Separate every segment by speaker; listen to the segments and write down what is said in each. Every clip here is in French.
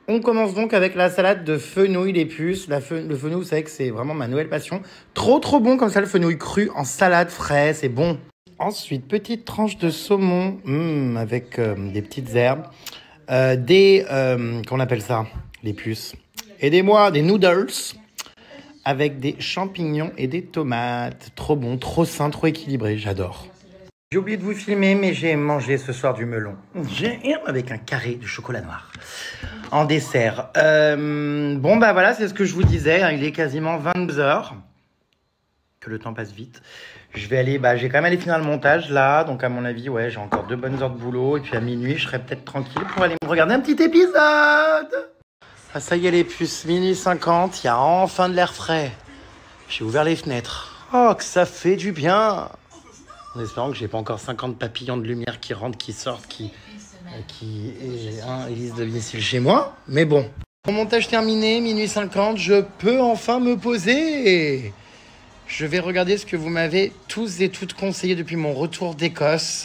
Speaker 1: On commence donc avec la salade de fenouil les puces. Le fenouil, vous savez que c'est vraiment ma nouvelle passion. Trop trop bon comme ça, le fenouil cru en salade frais, c'est bon. Ensuite, petite tranche de saumon avec des petites herbes. Qu'on appelle ça, les puces. Aidez-moi, des noodles avec des champignons et des tomates. Trop bon, trop sain, trop équilibré, j'adore. J'ai oublié de vous filmer, mais j'ai mangé ce soir du melon. Avec un carré de chocolat noir. En dessert. Bon, bah voilà, c'est ce que je vous disais. Hein, il est quasiment 22h. Que le temps passe vite. Je vais aller, j'ai quand même allé finir le montage là. Donc, à mon avis, ouais, j'ai encore 2 bonnes heures de boulot. Et puis, à minuit, je serai peut-être tranquille pour aller me regarder un petit épisode. Ah, ça y est, les puces. Minuit 50. Il y a enfin de l'air frais. J'ai ouvert les fenêtres. Oh, que ça fait du bien. En espérant que j'ai pas encore 50 papillons de lumière qui rentrent, qui sortent, qui élisent domicile chez moi. Mais bon. Mon montage terminé, minuit 50, je peux enfin me poser. Je vais regarder ce que vous m'avez tous et toutes conseillé depuis mon retour d'Écosse.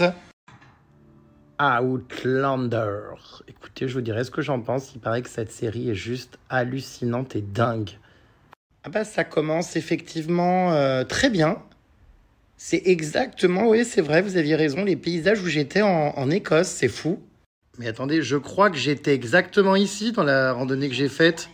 Speaker 1: Outlander. Écoutez, je vous dirai ce que j'en pense. Il paraît que cette série est juste hallucinante et dingue. Ah bah ça commence effectivement très bien. C'est exactement, oui, c'est vrai, vous aviez raison, les paysages où j'étais en Écosse, c'est fou. Mais attendez, je crois que j'étais exactement ici, dans la randonnée que j'ai faite.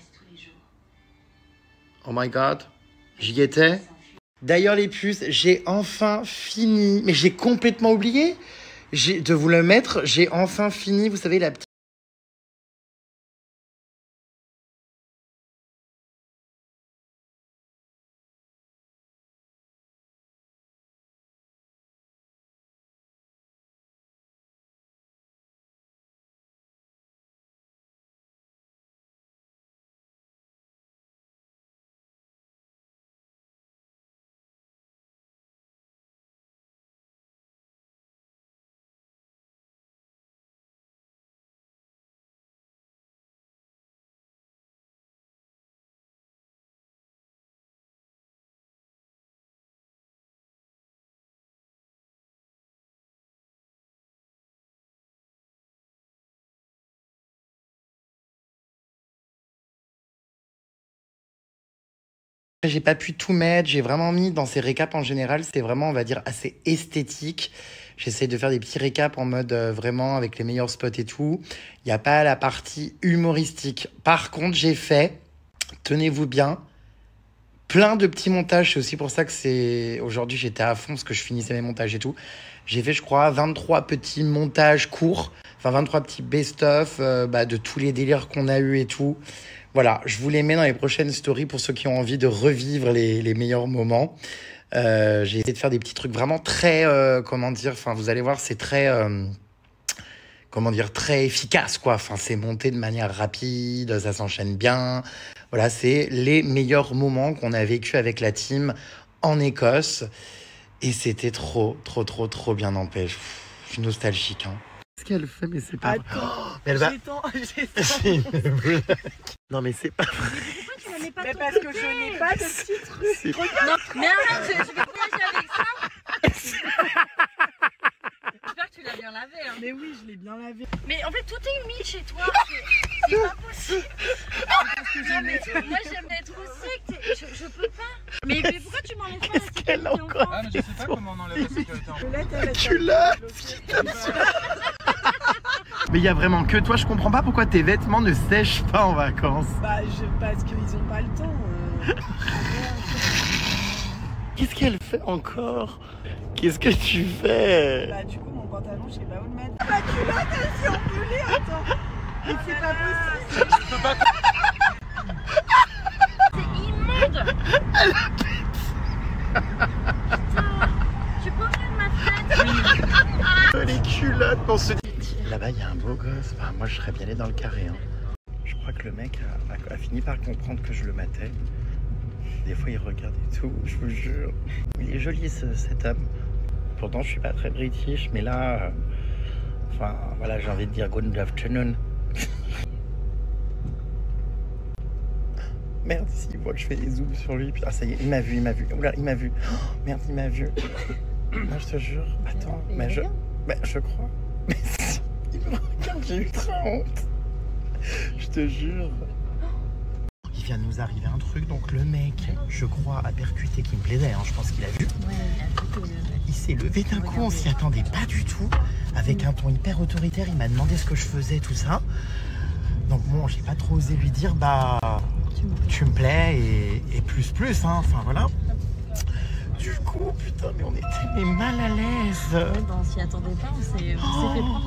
Speaker 1: Oh my God, j'y étais. D'ailleurs, les puces, j'ai enfin fini, mais j'ai complètement oublié de vous le mettre, j'ai enfin fini, vous savez, la petite... J'ai pas pu tout mettre, j'ai vraiment mis dans ces récaps en général, c'est vraiment, on va dire, assez esthétique. J'essaie de faire des petits récaps en mode vraiment avec les meilleurs spots et tout. Il n'y a pas la partie humoristique. Par contre, j'ai fait, tenez-vous bien, plein de petits montages. C'est aussi pour ça que aujourd'hui, j'étais à fond parce que je finissais mes montages et tout. J'ai fait, je crois, 23 petits montages courts, enfin 23 petits best-of de tous les délires qu'on a eu et tout. Voilà, je vous les mets dans les prochaines stories pour ceux qui ont envie de revivre les meilleurs moments. J'ai essayé de faire des petits trucs vraiment très, vous allez voir, c'est très, très efficace, quoi. Enfin, c'est monté de manière rapide, ça s'enchaîne bien. Voilà, c'est les meilleurs moments qu'on a vécu avec la team en Écosse. Et c'était trop bien, n'empêche. Je suis nostalgique, hein. Ce qu'elle fait, mais c'est pas vrai.
Speaker 2: Attends,
Speaker 1: elle va...
Speaker 2: C'est une blague.
Speaker 1: Non, mais c'est pas vrai.
Speaker 2: Pourquoi tu n'en mets pas? Mais parce que je n'ai pas de petits trucs.
Speaker 3: Non, mais arrête, je vais voyager avec ça. J'espère que tu l'as bien lavé. Hein.
Speaker 2: Mais oui, je l'ai bien lavé.
Speaker 3: Mais en fait, tout est humide chez toi. C'est pas possible. Non, mais moi, j'aime être au sec. Je peux pas. Mais pourquoi tu m'enlèves pas la sécurité encore?
Speaker 4: Ah, mais je sais pas comment on enlève la sécurité en
Speaker 1: Tu l'as. Mais il y a vraiment que toi, je comprends pas pourquoi tes vêtements ne sèchent pas en vacances.
Speaker 2: Parce qu'ils ont pas le temps.
Speaker 1: Qu'est-ce qu'elle fait encore? Qu'est-ce que tu fais?
Speaker 2: Du coup, mon pantalon, je sais pas où le mettre. Ma culotte, elle s'est envolée, attends. Mais c'est pas possible.
Speaker 4: Je peux pas.
Speaker 3: C'est immonde.
Speaker 1: Elle a pété.
Speaker 3: Tu peux ouvrir ma fenêtre?
Speaker 1: Les culottes pour se dire. Là-bas, il y a un beau gosse. Enfin, moi, je serais bien allé dans le carré. Hein. Je crois que le mec a fini par comprendre que je le matais. Des fois, il regarde et tout, je vous jure. Il est joli, cet homme. Pourtant, je suis pas très british, mais là... voilà, j'ai envie de dire good afternoon. Merde, s'il voit que je fais des zooms sur lui. Ah, ça y est, il m'a vu. Oula, il m'a vu. Oh, merde, il m'a vu. Moi, je te jure. Attends, je crois. Mais si, il me regarde, j'ai eu très honte. Je te jure. Il vient de nous arriver un truc, donc le mec, je crois, a percuté qui me plaisait, hein, je pense qu'il a vu. Il s'est levé d'un coup, on s'y attendait pas du tout. Avec un ton hyper autoritaire, il m'a demandé ce que je faisais, tout ça. Donc bon, j'ai pas trop osé lui dire, bah, tu me plais et plus, hein, enfin voilà. Du coup, putain, mais on était mal à l'aise.
Speaker 3: On s'y attendait pas, on s'est fait prendre.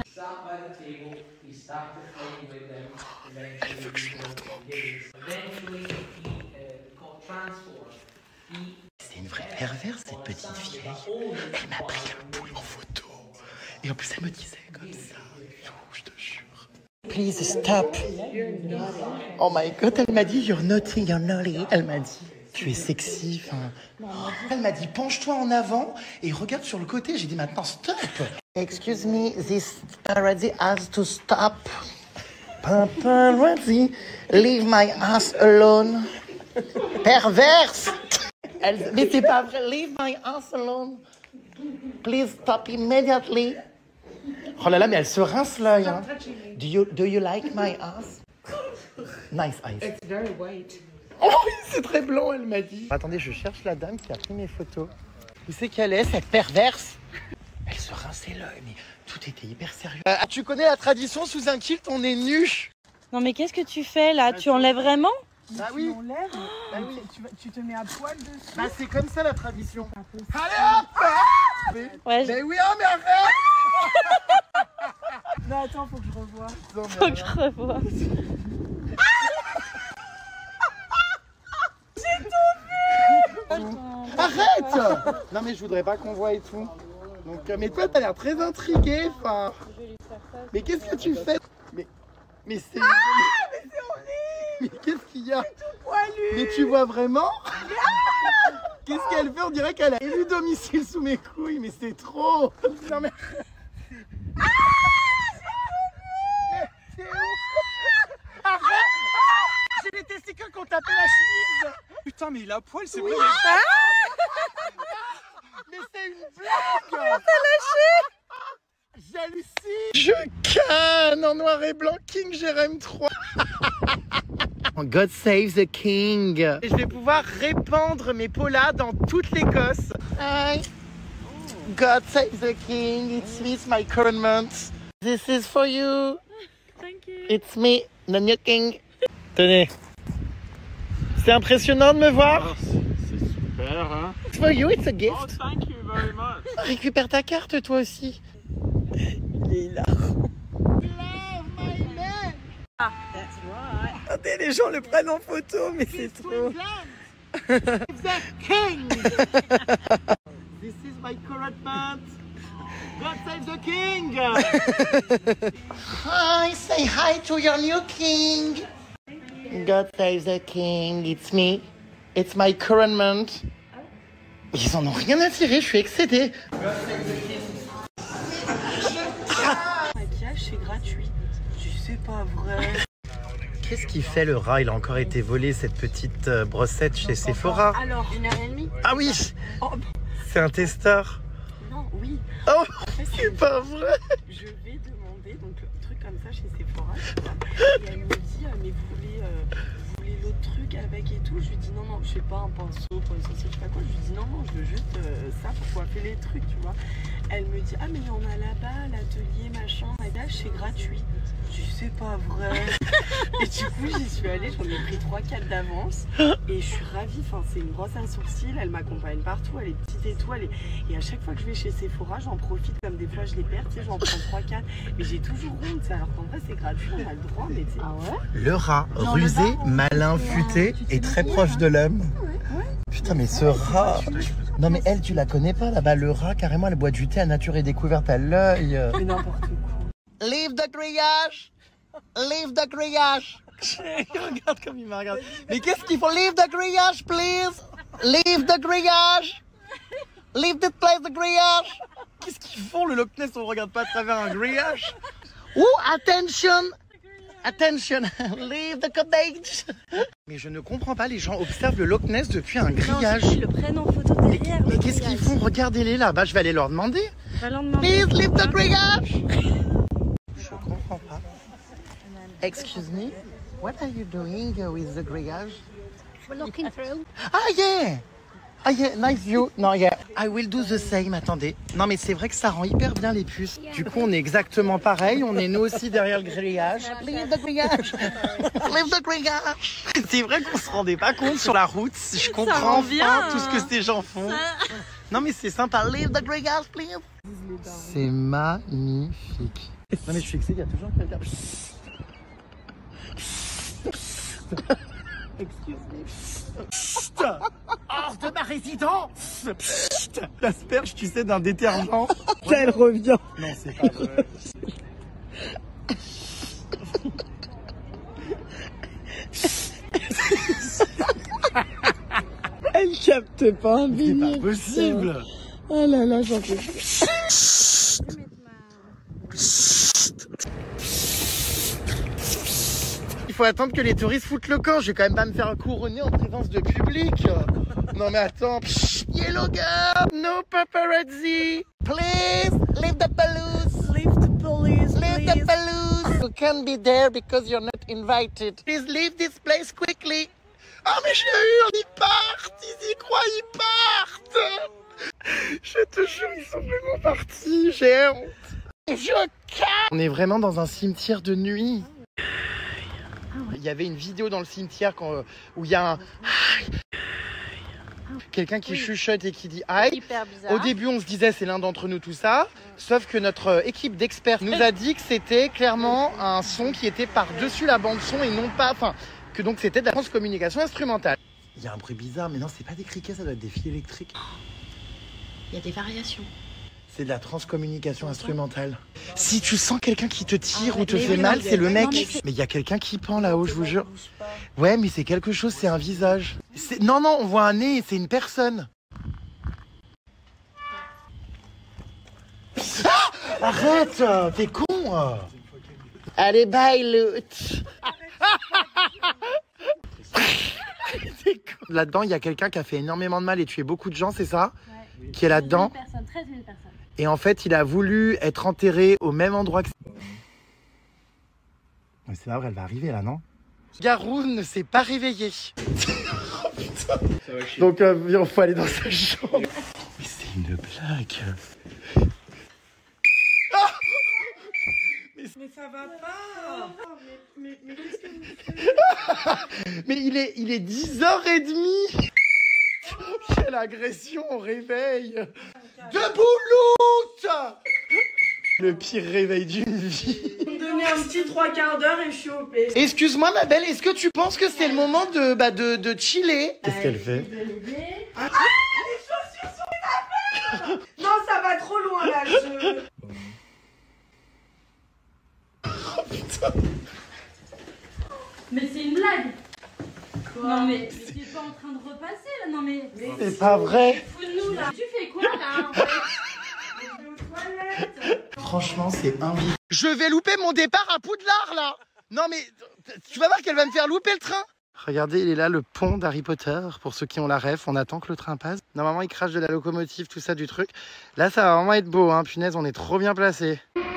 Speaker 1: Elle veut que je lui montre mon cul. C'est une vraie perverse, cette petite vieille. Elle m'a pris la boule en photo. Et en plus, elle me disait comme ça. Je te jure. Please stop. Oh my god, elle m'a dit you're naughty, you're naughty. Elle m'a dit tu es sexy. Elle m'a dit penche-toi en avant et regarde sur le côté. J'ai dit maintenant stop. Excuse me, this already has to stop. Paparazzi, leave my ass alone. Perverse. Mais c'est pas vrai. Leave my ass alone. Please stop immediately. Oh là là, mais elle se rince l'œil. Hein. Do you like my ass? Nice eyes.
Speaker 2: It's very white.
Speaker 1: Oh oui, c'est très blanc, elle m'a dit. Attendez, je cherche la dame qui a pris mes photos. Où c'est qu'elle est, cette perverse? Elle se rinçait l'œil, mais tout était hyper sérieux. Tu connais la tradition, sous un kilt, on est nu.
Speaker 3: Non mais qu'est-ce que tu fais là? Tu enlèves vraiment?
Speaker 1: Bah oui.
Speaker 2: On lève, bah oui. Tu te mets à poil dessus.
Speaker 1: Bah c'est comme ça la tradition. Allez hop.
Speaker 3: Ouais,
Speaker 1: Mais oui, oh mais arrête.
Speaker 2: Non, attends, faut que je revoie.
Speaker 1: Non,
Speaker 3: faut que je revoie.
Speaker 1: Arrête. Non mais je voudrais pas qu'on voit et tout. Donc, mais toi t'as l'air très intrigué. Enfin. Mais qu'est-ce que tu fais? Mais c'est.
Speaker 2: Ah, mais c'est horrible.
Speaker 1: Mais qu'est-ce qu'il y a?
Speaker 2: Tout poilu.
Speaker 1: Mais tu vois vraiment? Qu'est-ce qu'elle fait? On dirait qu'elle a élu domicile sous mes couilles, mais c'est trop. Non mais. Ah, c'est où? Arrête. J'ai des testicules qu'on tapait la chemise.
Speaker 4: Putain, mais il a poil, c'est
Speaker 1: Oui.
Speaker 4: vrai.
Speaker 1: Mais c'est une blague. Comment t'as lâché? J'hallucine. Je canne en noir et blanc King Jérém 3. God save the king. Et je vais pouvoir répandre mes polas dans toute l'Écosse. Hi. God save the king. It's me, it's my current month. This is for you.
Speaker 3: Thank you.
Speaker 1: It's me, the new king. Tenez. C'est impressionnant de me voir.
Speaker 4: C'est super, hein.
Speaker 1: It's for you, it's a
Speaker 4: Oh,
Speaker 1: gift.
Speaker 4: thank you very much.
Speaker 1: Récupère ta carte toi aussi. Il est là.
Speaker 2: That's right.
Speaker 1: Attendez, les gens le prennent en photo, mais c'est trop. The king. This is my current month. God save the king. Hi, say hi to your new king. God save the king. It's me. It's my current month. Ils en ont rien à tirer, je suis excédée.
Speaker 2: Maquillage, c'est gratuit. C'est pas vrai.
Speaker 1: Qu'est-ce qu'il fait le rat? Il a encore été volé cette petite brossette chez Sephora.
Speaker 2: Alors, 1h30.
Speaker 1: Ah oui,
Speaker 2: Oh,
Speaker 1: c'est un testeur.
Speaker 2: non, oui.
Speaker 1: Oh,
Speaker 2: En fait,
Speaker 1: c'est pas vrai.
Speaker 2: je vais demander donc un truc comme ça chez Sephora. Et elle me dit, mais vous voulez l'autre truc avec et tout? Je lui dis non, je sais pas, un pinceau pour les saucisses, je sais pas quoi. Je lui dis non, je veux juste ça pour coiffer les trucs, tu vois. Elle me dit, ah mais il y en a là-bas, l'atelier, machin, maquillage, c'est gratuit. Je dis, c'est pas vrai. Et du coup, j'y suis allée, j'en ai pris 3-4 d'avance. Et je suis ravie, enfin, c'est une brosse à sourcils, elle m'accompagne partout, elle est petite et tout. Et à chaque fois que je vais chez Sephora, j'en profite, comme des fois je les perds, tu sais, j'en prends 3-4. Mais j'ai toujours honte, alors qu'en vrai, c'est gratuit, on a le droit, mais tu sais. Ah ouais?
Speaker 1: Le rat, rusé, malin, futé et très proche de l'homme. Putain, mais ce rat. Non, mais elle, tu la connais pas là-bas. Le rat, carrément, elle boit du thé à nature et découverte à l'œil.
Speaker 2: Mais n'importe quoi.
Speaker 1: Leave the grillage. Leave the grillage. Regarde comme il me regarde. Mais qu'est-ce qu'il faut? Leave the grillage, please. Leave the grillage. Leave this place, the grillage. Qu'est-ce qu'ils font, le Loch Ness? On regarde pas à travers un grillage. Oh, attention. Attention, leave the cottage. Mais je ne comprends pas, les gens observent le Loch Ness depuis un grillage.
Speaker 3: Ils le prennent en photo derrière.
Speaker 1: Mais qu'est-ce qu'ils font? Regardez-les là. Bah, je vais aller leur demander.
Speaker 3: Va leur demander.
Speaker 1: Please leave the grillage. Je comprends pas. Excuse me, what are you doing with the grillage?
Speaker 3: We're looking through.
Speaker 1: Ah yeah! Ah yeah, nice view. Non, yeah, I will do the same. Attendez. Non, mais c'est vrai que ça rend hyper bien les puces. Du coup, on est exactement pareil. On est nous aussi derrière le grillage. Leave the grillage. Leave the grillage. C'est vrai qu'on se rendait pas compte sur la route. Je comprends enfin tout ce que ces gens font. Non, mais c'est sympa. Leave the grillage, please. C'est magnifique. Non, mais je suis excité. Il y a toujours quelqu'un. Excuse me. Hors de ma résidence. L'asperge, tu sais, d'un détergent. Là, elle revient. Non, c'est pas vrai. Elle capte pas un billet. C'est pas possible. Oh là là, j'en peux plus. Il faut attendre que les touristes foutent le camp. Je vais quand même pas me faire couronner en présence de public. Non mais attends. Yellow girl, no paparazzi. Please, leave the balloons.
Speaker 2: Leave the police,
Speaker 1: Leave the balloons. You can't be there because you're not invited. Please leave this place quickly. Oh mais je hurle, ils partent. Ils y croient, ils partent. Je te jure, ils sont vraiment partis. J'ai honte. On est vraiment dans un cimetière de nuit. Il y avait une vidéo dans le cimetière où il y a quelqu'un qui chuchote et qui dit aïe.
Speaker 3: Hyper bizarre.
Speaker 1: Au début, on se disait c'est l'un d'entre nous tout ça. Sauf que notre équipe d'experts nous a dit que c'était clairement un son qui était par-dessus la bande son et non pas, enfin, que donc c'était de la transcommunication instrumentale. Il y a un bruit bizarre, mais non, c'est pas des criquets, ça doit être des fils électriques.
Speaker 3: Il y a des variations.
Speaker 1: C'est de la transcommunication instrumentale. Si tu sens quelqu'un qui te tire ou te fait mal, c'est le mec. Mais il y a quelqu'un qui pend là-haut, je vous jure. Ouais, mais c'est quelque chose, c'est un visage. Non, non, on voit un nez, c'est une personne. Ah, arrête, t'es con. Allez, bye, Loot. Là-dedans, il y a quelqu'un qui a fait énormément de mal et tué beaucoup de gens, c'est ça?
Speaker 3: Ouais.
Speaker 1: Qui est là-dedans.
Speaker 3: 13 000 personnes.
Speaker 1: Et en fait, il a voulu être enterré au même endroit que... Mais c'est pas vrai, elle va arriver là, non? Garou ne s'est pas réveillé. Oh, putain. Donc, il faut aller dans sa chambre. Mais c'est une blague. Ah,
Speaker 2: Mais ça va pas. Mais qu'est-ce que vous faites?
Speaker 1: mais il est 10h30. Quelle agression au réveil. Debout, Loot. Le pire réveil d'une vie.
Speaker 2: Vous me donnez un petit 3/4 d'heure et je suis OP.
Speaker 1: Excuse-moi ma belle, est-ce que tu penses que c'est le moment de chiller? Qu'est-ce qu'elle fait?
Speaker 2: Ah, les chaussures sur les affaires. Non, ça va trop loin là.
Speaker 1: Oh putain.
Speaker 3: Mais c'est une blague. Non mais tu es pas en train de repasser là, non mais...
Speaker 1: C'est pas vrai.
Speaker 3: Fous de nous là. Tu fais quoi là en fait?
Speaker 2: Je vais aux toilettes.
Speaker 1: Franchement, c'est invivable. Je vais louper mon départ à Poudlard là. Non mais tu vas voir qu'elle va me faire louper le train. Regardez, il est là, le pont d'Harry Potter. Pour ceux qui ont la ref, on attend que le train passe. Normalement, il crache de la locomotive, tout ça, du truc. Là, ça va vraiment être beau, hein. Punaise, on est trop bien placés.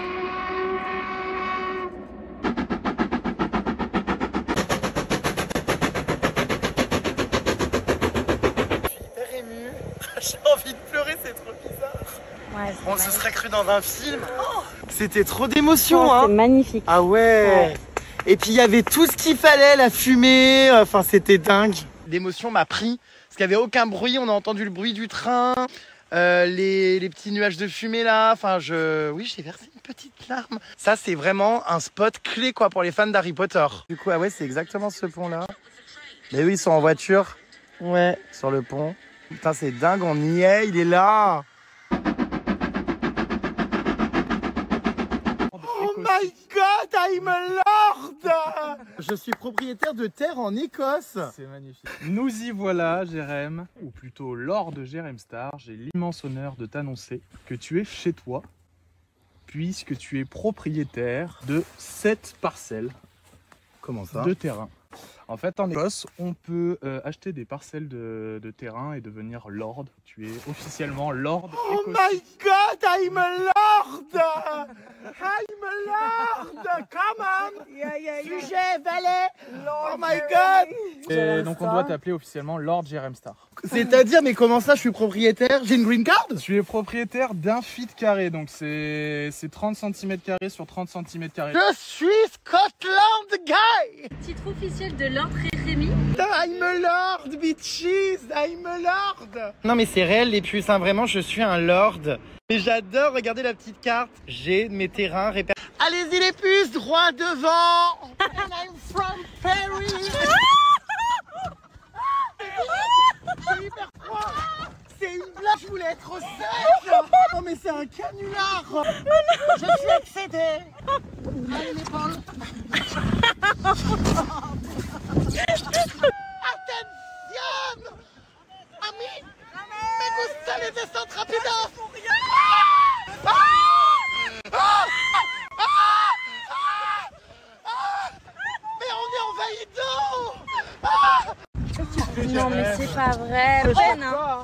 Speaker 1: J'ai envie de pleurer, c'est trop bizarre.
Speaker 3: Ouais,
Speaker 1: On se serait cru dans un film. Oh, c'était trop d'émotion, hein.
Speaker 3: C'est magnifique.
Speaker 1: Ah ouais. Et puis il y avait tout ce qu'il fallait, la fumée, enfin c'était dingue. L'émotion m'a pris, parce qu'il n'y avait aucun bruit, on a entendu le bruit du train, les petits nuages de fumée là, enfin oui, j'ai versé une petite larme. Ça c'est vraiment un spot clé quoi pour les fans d'Harry Potter. Du coup, ah ouais, c'est exactement ce pont là. Mais oui, ils sont en voiture. Ouais, sur le pont. Putain, c'est dingue, on y est, il est là. Oh my god, I'm a lord. Je suis propriétaire de terre en Écosse.
Speaker 4: C'est magnifique. Nous y voilà, Jérém, ou plutôt Lord Jérém Star. J'ai l'immense honneur de t'annoncer que tu es chez toi, puisque tu es propriétaire de 7 parcelles.
Speaker 1: Comment ça?
Speaker 4: De terrain. En fait, en Écosse, on peut acheter des parcelles de terrain et devenir lord. Tu es officiellement lord
Speaker 1: Oh
Speaker 4: écossais.
Speaker 1: my god, I'm a lord! I'm a lord! Come on! Sujet, valet! Oh my god!
Speaker 4: Et donc on doit t'appeler officiellement Lord Jérém Star.
Speaker 1: C'est-à-dire, mais comment ça, je suis propriétaire? J'ai une green card?
Speaker 4: Tu es propriétaire d'un feet carré, donc c'est 30 cm sur 30 cm.
Speaker 1: Je suis Scotland guy!
Speaker 3: Titre officiel de Lord Rémi.
Speaker 1: I'm a lord, bitches! I'm a lord! Non mais c'est réel les puces, hein, vraiment, je suis un lord. Et j'adore regarder la petite carte. J'ai mes terrains répartis. Allez-y les puces, droit devant! And I'm from Paris! C'est hyper froid! C'est une blague, je voulais être au sec! Oh mais c'est un canular! Je suis excédé! Allez l'épaule! Attention! Ami! Me gusta les descentes rapides! Mais on est envahi d'eau!
Speaker 3: Non mais c'est pas vrai. Peine, hein.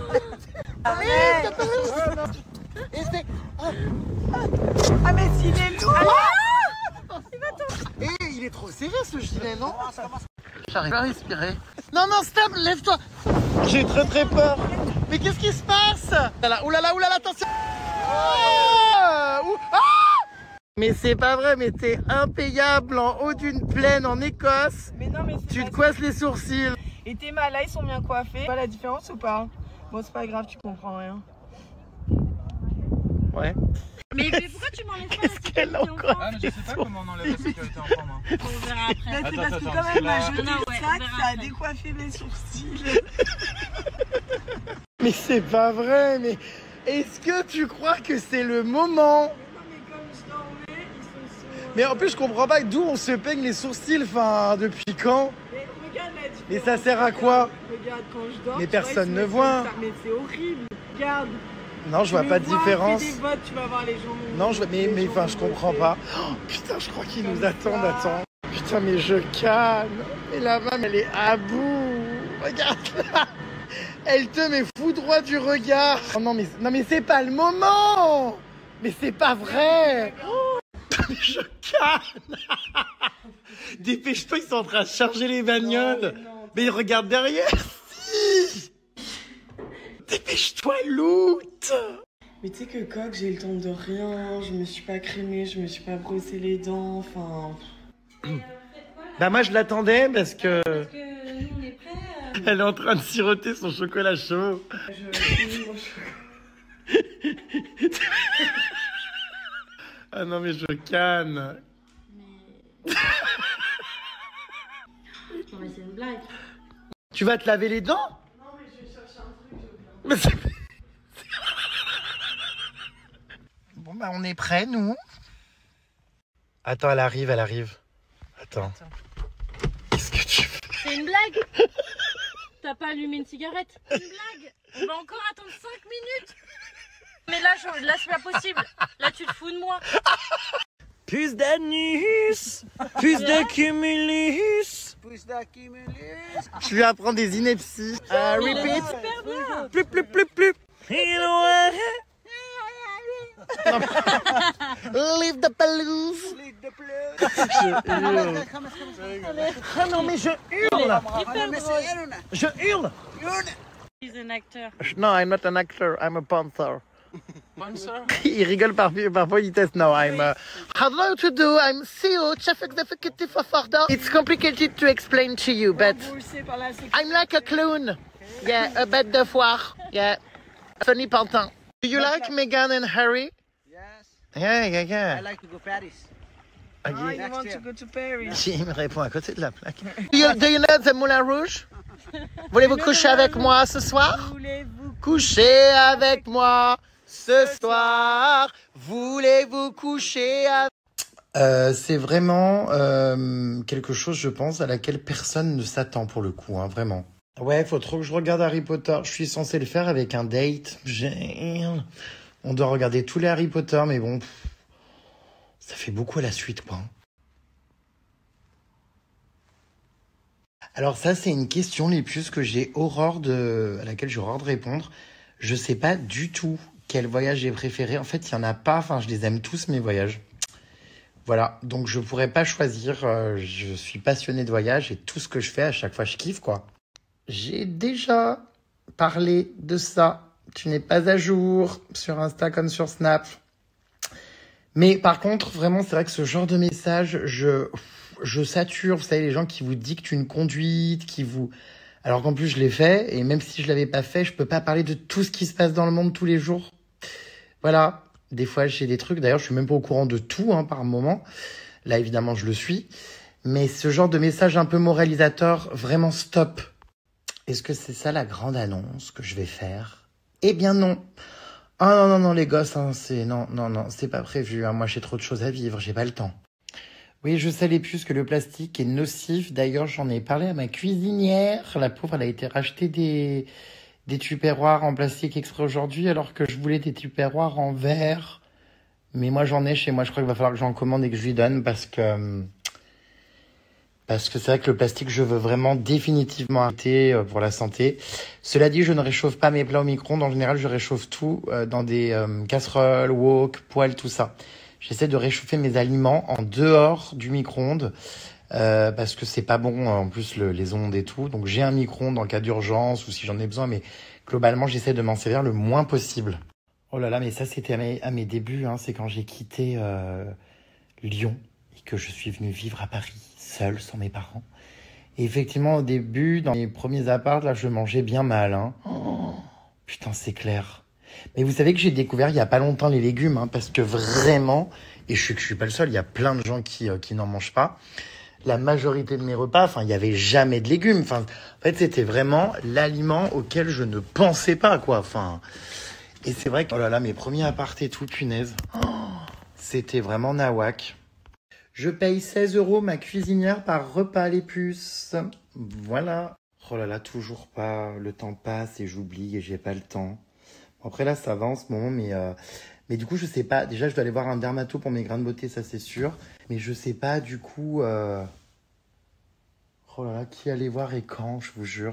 Speaker 1: Ah mais s'il est lourd! Il est trop serré ce gilet, non? J'arrive pas à respirer. Non, non, stop, lève-toi. J'ai très très peur. Mais qu'est-ce qui se passe? Oulala, oulala, attention. Mais c'est pas vrai, mais t'es impayable en haut d'une plaine en Écosse.
Speaker 2: Mais non, mais
Speaker 1: Tu te coinces les sourcils.
Speaker 2: Et tes mains là, ils sont bien coiffés. Pas la différence ou pas? Bon, c'est pas grave, tu comprends rien.
Speaker 1: Ouais.
Speaker 3: Mais pourquoi tu m'enlèves pas la
Speaker 1: Qu'est-ce qu'elle a
Speaker 3: sécurité
Speaker 1: encore?
Speaker 3: enfant?
Speaker 4: Ah mais je sais pas comment on enlève la sécurité enfant moi.
Speaker 3: On verra après.
Speaker 2: Bah, c'est parce que
Speaker 4: attends,
Speaker 2: quand
Speaker 4: parce
Speaker 2: même,
Speaker 4: que là-
Speaker 2: ma jolie
Speaker 3: Non, ouais,
Speaker 2: sac,
Speaker 3: on verra
Speaker 2: ça a
Speaker 3: après.
Speaker 2: décoiffé mes sourcils.
Speaker 1: Mais c'est pas vrai, mais est-ce que tu crois que c'est le moment?
Speaker 2: Non, mais comme je dormais, ils sont sur...
Speaker 1: Mais en plus, je comprends pas d'où on se peigne les sourcils, enfin, depuis quand?
Speaker 2: Mais regarde la différence.
Speaker 1: Mais ça sert à quoi?
Speaker 2: Regarde quand je dors.
Speaker 1: Mais
Speaker 2: tu vois,
Speaker 1: personne
Speaker 2: ils
Speaker 1: ne
Speaker 2: se
Speaker 1: voit.
Speaker 2: mettent comme ça. Mais c'est horrible. Regarde.
Speaker 1: Non, je vois pas de différence.
Speaker 2: Fais des votes, tu vas voir les gens.
Speaker 1: Non, mais
Speaker 2: les
Speaker 1: enfin,
Speaker 2: gens
Speaker 1: je
Speaker 2: vont
Speaker 1: comprends
Speaker 2: voter.
Speaker 1: pas. Oh, putain, je crois qu'ils nous
Speaker 2: Comme
Speaker 1: attendent,
Speaker 2: ça.
Speaker 1: attends. Putain, mais je calme. Et la femme, elle est à bout. Regarde là. Elle te met fou droit du regard. Oh, non, mais c'est pas le moment. Mais c'est pas vrai. Oh, mais je calme. Dépêche-toi, ils sont en train de charger les bagnoles.
Speaker 2: Non,
Speaker 1: Mais regarde derrière. Si. Dépêche-toi, loot.
Speaker 2: Mais tu sais que coq, j'ai eu le temps de rien. Je me suis pas crémée, je me suis pas brossé les dents. Enfin.
Speaker 1: Bah moi je l'attendais parce que
Speaker 3: Parce que nous on est prêts.
Speaker 1: elle est en train de siroter son chocolat chaud.
Speaker 2: Je finis mon chocolat.
Speaker 1: Ah non mais je canne.
Speaker 3: Non mais c'est une blague.
Speaker 1: Tu vas te laver les dents?
Speaker 2: Non, mais je vais chercher un truc.
Speaker 1: Mais c'est- Bon bah on est prêts nous. Attends, elle arrive, elle arrive. Attends. Qu'est-ce que tu fais?
Speaker 3: C'est une blague. T'as pas allumé une cigarette? Une blague. On va encore attendre 5 minutes. Mais là, là c'est pas possible. Là tu te fous de moi.
Speaker 1: Plus d'anus, plus de cumulus. Je vais apprendre des inepties. Repeat.
Speaker 3: Super bien.
Speaker 1: Plus. Leave the blues. Ah non mais je hurle.
Speaker 3: Hyper drôle.
Speaker 1: Je hurle.
Speaker 3: He's an acteur.
Speaker 1: No, I'm not an actor. I'm a panther.
Speaker 4: Sponsor?
Speaker 1: Il rigole parfois, il teste. No, I'm hello to do. I'm CEO, Chief Executive of Order. It's complicated to explain to you, but
Speaker 2: Poussé par la sécurité.
Speaker 1: I'm like a clown. Yeah, a bête de foire. Yeah, funny pantin. Do you like Meghan and Harry?
Speaker 5: Yes,
Speaker 1: Yeah.
Speaker 5: I like to go Paris.
Speaker 1: Ah,
Speaker 2: Ah,
Speaker 1: yeah.
Speaker 2: you want to go to Paris?
Speaker 1: Il me répond à côté de la plaque. Do you know the Moulin Rouge? Voulez-vous coucher avec moi ce soir?
Speaker 2: Voulez-vous?
Speaker 1: Coucher avec moi ce soir. Voulez-vous coucher avec... c'est vraiment quelque chose, je pense, à laquelle personne ne s'attend pour le coup, hein, vraiment. Ouais, faut trop que je regarde Harry Potter. Je suis censé le faire avec un date. On doit regarder tous les Harry Potter, mais bon, ça fait beaucoup à la suite, quoi. Alors ça, c'est une question, les puces, que j'ai horreur à laquelle j'ai horreur de répondre. Je sais pas du tout Quel voyage j'ai préféré? En fait, il n'y en a pas. Enfin, je les aime tous, mes voyages. Voilà, donc je pourrais pas choisir. Je suis passionné de voyage et tout ce que je fais, à chaque fois, je kiffe, quoi. J'ai déjà parlé de ça. Tu n'es pas à jour sur Insta comme sur Snap. Mais par contre, vraiment, c'est vrai que ce genre de message, je sature. Vous savez, les gens qui vous dictent une conduite, alors qu'en plus, je l'ai fait. Et même si je l'avais pas fait, je peux pas parler de tout ce qui se passe dans le monde tous les jours. Voilà. Des fois, j'ai des trucs. D'ailleurs, je suis même pas au courant de tout, par moment. Là, évidemment, je le suis. Mais ce genre de message un peu moralisateur, vraiment stop. Est-ce que c'est ça la grande annonce que je vais faire? Eh bien non. Ah non, les gosses, non, c'est pas prévu. Moi, j'ai trop de choses à vivre, j'ai pas le temps. Oui, je sais les puces que le plastique est nocif. D'ailleurs, j'en ai parlé à ma cuisinière. La pauvre, elle a été racheter des tupperwares en plastique exprès aujourd'hui, alors que je voulais des tupperwares en verre. Mais moi, j'en ai chez moi. Je crois qu'il va falloir que j'en commande et que je lui donne parce que c'est vrai que le plastique, je veux vraiment définitivement arrêter pour la santé. Cela dit, je ne réchauffe pas mes plats au micro-ondes. En général, je réchauffe tout dans des casseroles, wok, poêles, tout ça. J'essaie de réchauffer mes aliments en dehors du micro-ondes parce que c'est pas bon, en plus, les ondes et tout. Donc, j'ai un micro-ondes en cas d'urgence ou si j'en ai besoin, mais globalement, j'essaie de m'en servir le moins possible. Oh là là, mais ça, c'était à mes débuts. C'est quand j'ai quitté Lyon et que je suis venu vivre à Paris, seul, sans mes parents. Et effectivement, au début, dans les premiers apparts, là, je mangeais bien mal. Oh, putain, c'est clair. Mais vous savez que j'ai découvert il y a pas longtemps les légumes, parce que vraiment, et je suis pas le seul, il y a plein de gens qui n'en mangent pas. La majorité de mes repas, il y avait jamais de légumes. En fait, c'était vraiment l'aliment auquel je ne pensais pas, quoi. Et c'est vrai que, oh là là, mes premiers apparts et tout, punaise. Oh, c'était vraiment nawak. Je paye 16 € ma cuisinière par repas, les puces. Voilà. Oh là là, toujours pas. Le temps passe et j'oublie et j'ai pas le temps. Après là, ça va en ce moment, mais du coup, je sais pas. Déjà, je dois aller voir un dermato pour mes grains de beauté, ça c'est sûr. Mais je sais pas du coup. Oh là là, qui aller voir et quand, je vous jure.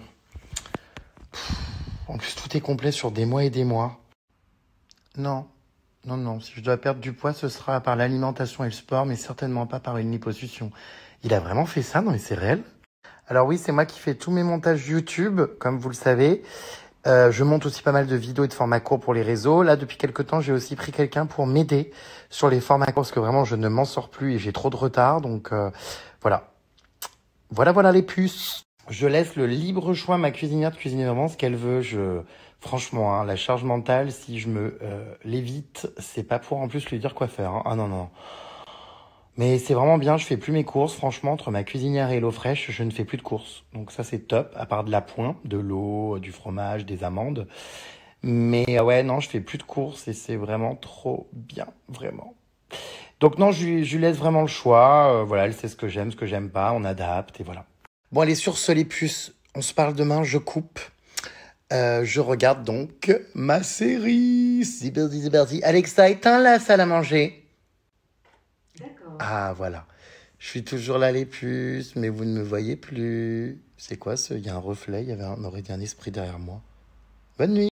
Speaker 1: En plus, tout est complet sur des mois et des mois. Non. Si je dois perdre du poids, ce sera par l'alimentation et le sport, mais certainement pas par une liposuction. Il a vraiment fait ça? Non, mais c'est réel? Alors oui, c'est moi qui fais tous mes montages YouTube, comme vous le savez. Je monte aussi pas mal de vidéos et de formats courts pour les réseaux. Là, depuis quelques temps, j'ai aussi pris quelqu'un pour m'aider sur les formats courts, parce que vraiment, je ne m'en sors plus et j'ai trop de retard. Donc voilà. Voilà les puces. Je laisse le libre choix à ma cuisinière de cuisiner vraiment ce qu'elle veut. Franchement, la charge mentale, si je me l'évite, c'est pas pour en plus lui dire quoi faire. Ah non. Mais c'est vraiment bien, je fais plus mes courses. Franchement, entre ma cuisinière et l'eau fraîche, je ne fais plus de courses. Donc ça, c'est top, à part de l'appoint, de l'eau, du fromage, des amandes. Mais ouais, non, je fais plus de courses et c'est vraiment trop bien, vraiment. Donc non, je lui laisse vraiment le choix. Voilà, elle sait ce que j'aime pas, on adapte et voilà. Bon, allez, sur ce, les puces, on se parle demain, je coupe. Je regarde donc ma série. C'est parti. Alexa, éteins la salle à manger. D'accord. Ah, voilà. Je suis toujours là, les puces, mais vous ne me voyez plus. C'est quoi, il y a un reflet, il y aurait un esprit derrière moi. Bonne nuit.